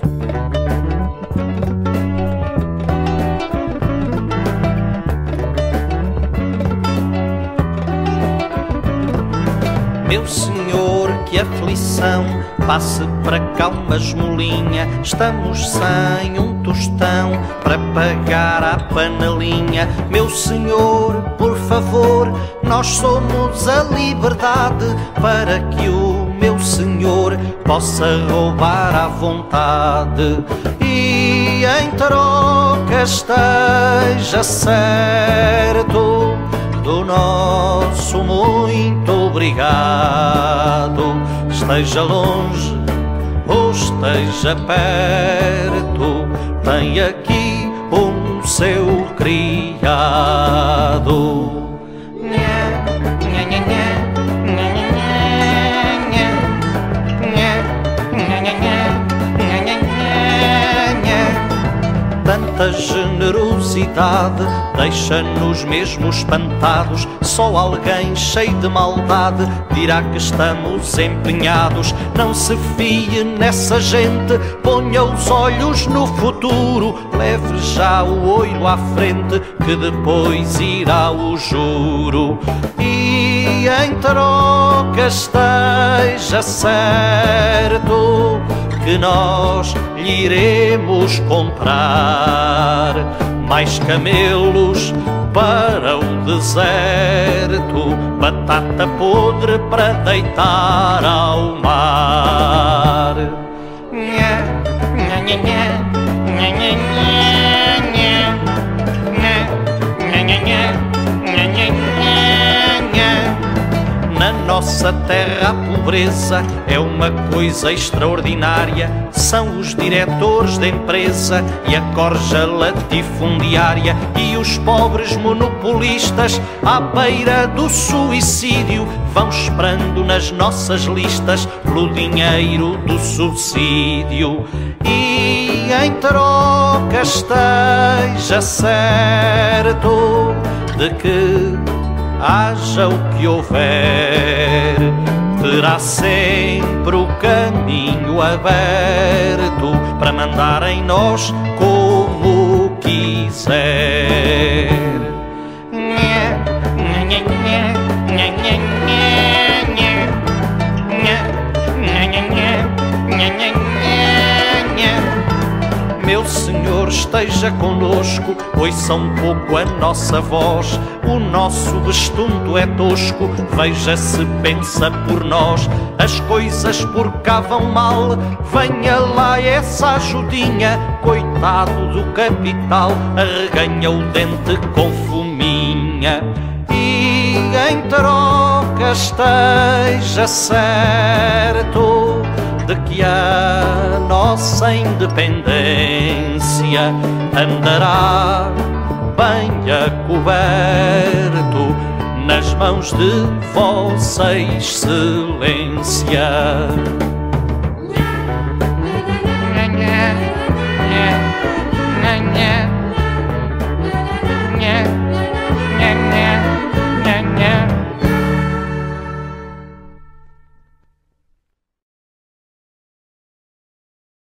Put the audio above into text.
Meu senhor, que aflição, passe para cá uma esmolinha. Estamos sem um tostão para pagar a panelinha. Meu senhor, por favor, nós somos a liberdade, para que o meu senhor possa roubar à vontade. E em troca esteja certo do nosso muito obrigado. Esteja longe ou esteja perto, tem aqui um seu criado. Tanta generosidade deixa-nos mesmo espantados. Só alguém cheio de maldade dirá que estamos empenhados. Não se fie nessa gente, ponha os olhos no futuro. Leve já o olho à frente, que depois irá o juro. E em troca esteja certo que nós lhe iremos comprar mais camelos para o deserto, batata podre para deitar ao mar. Na nossa terra a pobreza é uma coisa extraordinária. São os diretores de empresa e a corja latifundiária, e os pobres monopolistas à beira do suicídio vão esperando nas nossas listas pelo dinheiro do subsídio. E em troca esteja certo de que haja o que houver, terá sempre o caminho aberto para mandar em nós como quiser. Meu senhor, esteja conosco, ouça um pouco a nossa voz. O nosso destundo é tosco, veja se pensa por nós. As coisas por cá vão mal, venha lá essa ajudinha. Coitado do capital, arreganha o dente com fominha. E em troca esteja certo de que a nossa independência andará bem a coberto nas mãos de Vossa Excelência.